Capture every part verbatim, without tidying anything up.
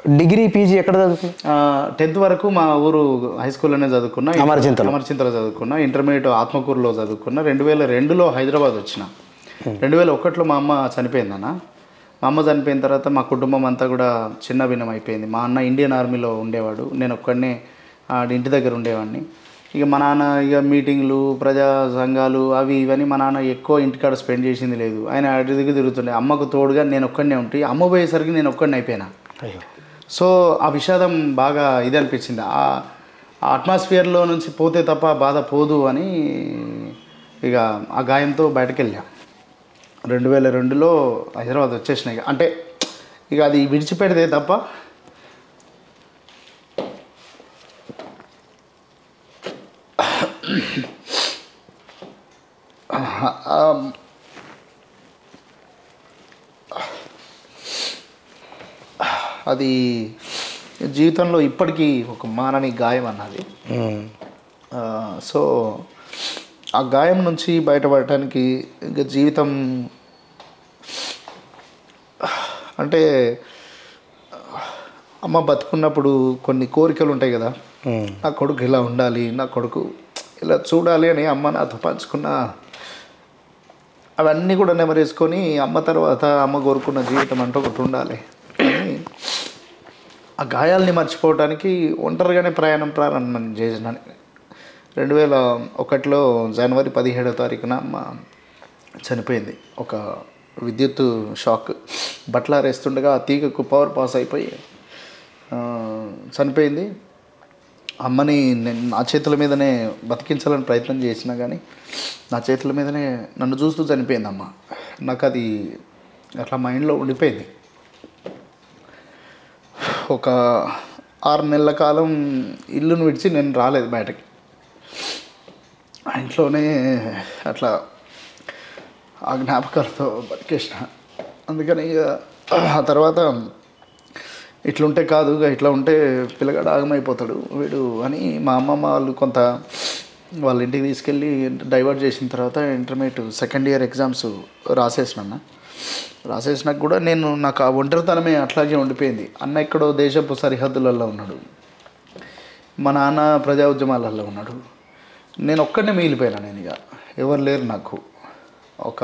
Degree PG ఎక్కడ చదువుకున్నా? Tenth వరకు మా ఊరు హై స్కూల్లోనే చదువుకున్నా, అమరచింతలో అమరచింతలో చదువుకున్నా. ఇంటర్మీడియట్ ఆత్మకూరులో చదువుకున్నా. రెండు వేల రెండులో హైదరాబాద్ వచ్చిన. రెండు వేల ఒకటిలో మా అమ్మ చనిపోయిందన్న. మా అమ్మ చనిపోయిన తర్వాత మా కుటుంబం అంతా కూడా చిన్న భిన్నం అయిపోయింది. మా అన్న ఇండియన్ ఆర్మీలో ఉండేవాడు, నేను ఒక్కడనే ఇంటి దగ్గర ఉండేవాడిని. ఇక మా నాన్న ఇక మీటింగ్లు, ప్రజా సంఘాలు అవి ఇవన్నీ మా నాన్న ఎక్కువ ఇంటికాడ స్పెండ్ చేసింది లేదు. ఆయన అటు దిగు తిరుగుతుండే. అమ్మకు తోడుగా నేను ఒక్కడనే ఉంటే అమ్మ పోయేసరికి నేను ఒక్కడిని అయిపోయినా. సో ఆ విషాదం బాగా ఇది అనిపించింది. ఆ అట్మాస్ఫియర్లో నుంచి పోతే తప్ప బాధ పోదు అని ఇక ఆ గాయంతో బయటకు వెళ్ళాం. రెండు వేల రెండులో హైదరాబాద్ వచ్చేసినాయి. అంటే ఇక అది విడిచిపెడితే తప్ప అది జీవితంలో ఇప్పటికీ ఒక మానని గాయం అన్నది. సో ఆ గాయం నుంచి బయటపడటానికి ఇంకా జీవితం అంటే అమ్మ బతుకున్నప్పుడు కొన్ని కోరికలు ఉంటాయి కదా, నా కొడుకు ఇలా ఉండాలి, నా కొడుకు ఇలా చూడాలి అని అమ్మ నాతో పంచుకున్న అవన్నీ కూడా నెమరేసుకొని అమ్మ తర్వాత అమ్మ కోరుకున్న జీవితం అంటూ ఒకటి ఉండాలి అని ఆ గాయాల్ని మర్చిపోవడానికి ఒంటరిగానే ప్రయాణం ప్రారంభం చేసినాను. రెండు వేల ఒకటిలో జనవరి పదిహేడో తారీఖున అమ్మ చనిపోయింది. ఒక విద్యుత్ షాక్ బట్టలారేస్తుండగా ఆ తీగకు పవర్ పాస్ అయిపోయి చనిపోయింది. అమ్మని నేను నా చేతుల మీదనే బతికించాలని ప్రయత్నం చేసినా కానీ నా చేతుల మీదనే నన్ను చూస్తూ చనిపోయింది అమ్మ. నాకు అది అట్లా మైండ్లో ఉండిపోయింది. ఒక ఆరు నెలల కాలం ఇల్లును విడిచి నేను రాలేదు బయటకి. ఆ ఇంట్లోనే అట్లా ఆ జ్ఞాపకాలతో బతికేసిన. అందుకని ఆ తర్వాత ఇట్లుంటే కాదు, ఇట్లా ఉంటే పిల్లగాడు ఆగమైపోతాడు వీడు అని మా అమ్మమ్మ వాళ్ళు కొంత వాళ్ళ ఇంటికి తీసుకెళ్ళి డైవర్ట్ చేసిన తర్వాత ఇంటర్మీడియట్ సెకండ్ ఇయర్ ఎగ్జామ్స్ రాసేసినా. రాసేసినాక కూడా నేను నాకు ఆ ఒంటరితనమే అట్లాగే ఉండిపోయింది. అన్న ఎక్కడో దేశపు సరిహద్దులలో ఉన్నాడు, మా నాన్న ప్రజా ఉద్యమాలలో ఉన్నాడు, నేను ఒక్కడనే మిగిలిపోయినా. నేను ఇక ఎవరు లేరు నాకు. ఒక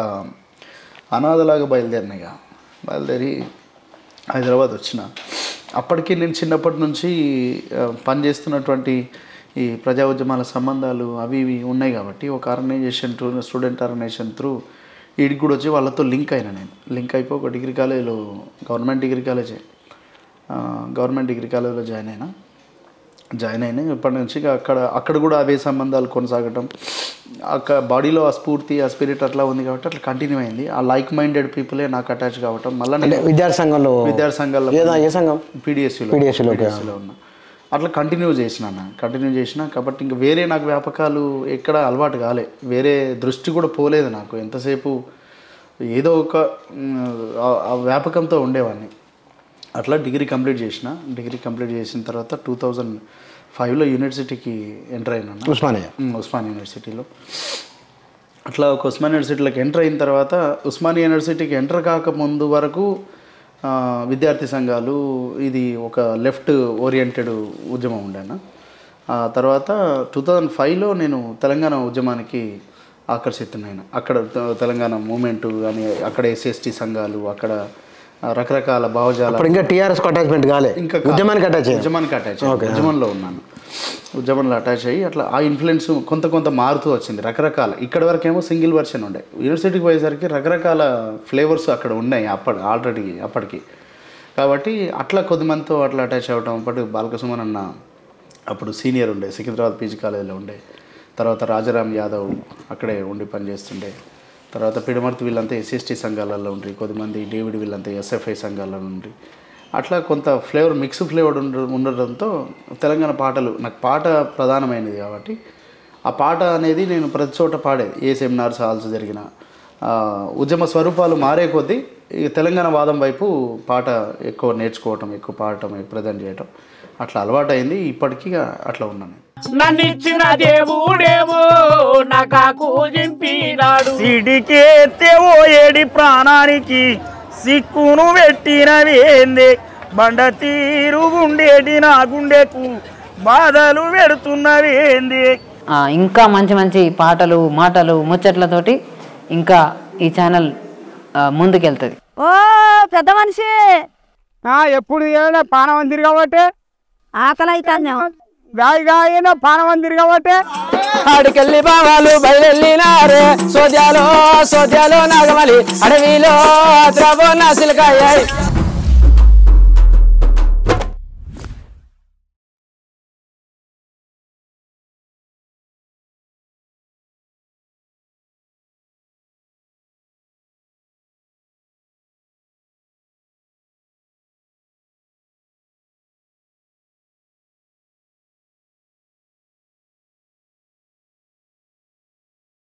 అనాథలాగా బయలుదేరిన. ఇక బయలుదేరి హైదరాబాద్ వచ్చిన. అప్పటికి నేను చిన్నప్పటి నుంచి పనిచేస్తున్నటువంటి ఈ ప్రజా ఉద్యమాల సంబంధాలు అవి ఇవి ఉన్నాయి కాబట్టి ఒక organization through student organization through వీడికి కూడా వచ్చి వాళ్ళతో లింక్ అయినా. నేను లింక్ అయిపోయి ఒక డిగ్రీ కాలేజీలో గవర్నమెంట్ డిగ్రీ కాలేజే గవర్నమెంట్ డిగ్రీ కాలేజీలో జాయిన్ అయినా జాయిన్ అయినా ఇప్పటి నుంచి అక్కడ అక్కడ కూడా అవే సంబంధాలు కొనసాగటం. అక్కడ బాడీలో ఆ స్ఫూర్తి ఆ స్పిరిట్ అట్లా ఉంది కాబట్టి అట్లా కంటిన్యూ అయింది. ఆ లైక్ మైండెడ్ పీపులే నాకు అటాచ్ కావటం. మళ్ళీ విద్యార్థి సంఘంలో విద్యార్థి సంఘాల్లో ఏ సంఘం పీడిఎస్సీలో పీడిఎస్సీలో ఉన్నా. అట్లా కంటిన్యూ చేసిన కంటిన్యూ చేసిన కాబట్టి ఇంకా వేరే నాకు వ్యాపకాలు ఎక్కడ అలవాటు కాలే, వేరే దృష్టి కూడా పోలేదు నాకు. ఎంతసేపు ఏదో ఒక వ్యాపకంతో ఉండేవాడిని. అట్లా డిగ్రీ కంప్లీట్ చేసిన. డిగ్రీ కంప్లీట్ చేసిన తర్వాత టూ థౌజండ్ ఫైవ్లో యూనివర్సిటీకి ఎంటర్ అయినా, ఉస్మానియా ఉస్మానియా యూనివర్సిటీలో. అట్లా ఒక ఉస్మానియా యూనివర్సిటీలోకి ఎంటర్ అయిన తర్వాత ఉస్మానియా యూనివర్సిటీకి ఎంటర్ కాకముందు వరకు విద్యార్థి సంఘాలు ఇది ఒక లెఫ్ట్ ఓరియంటెడ్ ఉద్యమం ఉండేనా. ఆ తర్వాత టూ థౌజండ్ ఫైవ్లో నేను తెలంగాణ ఉద్యమానికి ఆకర్షితున్నైనా. అక్కడ తెలంగాణ మూమెంటు అని అక్కడ ఎస్సీ సంఘాలు, అక్కడ రకరకాల భావజాలు. ఇంకా టీఆర్ఎస్ అటాచ్మెంట్ కాలే, ఇంకా ఉద్యమానికి అటాచ్ ఉద్యమానికి అటాచ్ ఉద్యమంలో ఉన్నాను. ఉద్యమంలో అటాచ్ అయ్యి అట్లా ఆ ఇన్ఫ్లుయెన్స్ కొంత కొంత మారుతూ వచ్చింది. రకరకాల ఇక్కడ వరకేమో సింగిల్ వర్షన్ ఉండే, యూనివర్సిటీకి పోయేసరికి రకరకాల ఫ్లేవర్స్ అక్కడ ఉన్నాయి అప్పటి ఆల్రెడీ అప్పటికి. కాబట్టి అట్లా కొద్దిమందితో అట్లా అటాచ్ అవ్వటం. అప్పటి బాలకసుమన్ అన్న అప్పుడు సీనియర్ ఉండే, సికింద్రాబాద్ పీజీ కాలేజీలో ఉండే. తర్వాత రాజారాం యాదవ్ అక్కడే ఉండి పనిచేస్తుండే. తర్వాత పిడమర్తి వీళ్ళంతా ఎస్సీఎస్టీ సంఘాలలో ఉండి, కొద్దిమంది డేవిడ్ వీళ్ళంతా ఎస్ఎఫ్ఐ సంఘాలలో ఉండి, అట్లా కొంత ఫ్లేవర్ మిక్స్ ఫ్లేవర్ ఉండ ఉండడంతో తెలంగాణ పాటలు నాకు పాట ప్రధానమైనది కాబట్టి ఆ పాట అనేది నేను ప్రతి చోట పాడేది. ఏ సెమినార్స్ హాల్స్ జరిగిన ఉద్యమ స్వరూపాలు మారే కొద్దీ ఈ తెలంగాణ వాదం వైపు పాట ఎక్కువ నేర్చుకోవటం, ఎక్కువ పాడటం, ప్రజెంట్ చేయటం అట్లా అలవాటు అయింది. ఇప్పటికీ అట్లా ఉన్నాను. నన్నిచ్చిన దేవుడేమో నాకు జింపినాడు, సిడికేతే ఓ ఏడి ప్రాణానికి సిక్కును పెట్టినవేందే, బండ తీరు గుండేటి నా గుండెకు బాధలు పెడుతున్నవి ఏంది. ఇంకా మంచి మంచి పాటలు మాటలు ముచ్చట్లతోటి ఇంకా ఈ ఛానల్ ముందుకెళ్తుంది. ఓ పెద్ద మనిషి ఎప్పుడు ఏమైనా పానవందిరి కాబట్టి ఆకలి అవుతాను గాయ గాయన పానవందిరి కాబట్టి ఆడికెళ్ళి బావాలు బయలునారే సోద్యాలో సోద్యాలో నాగమలి అడవిలో ద్రవో నాసిలకాయ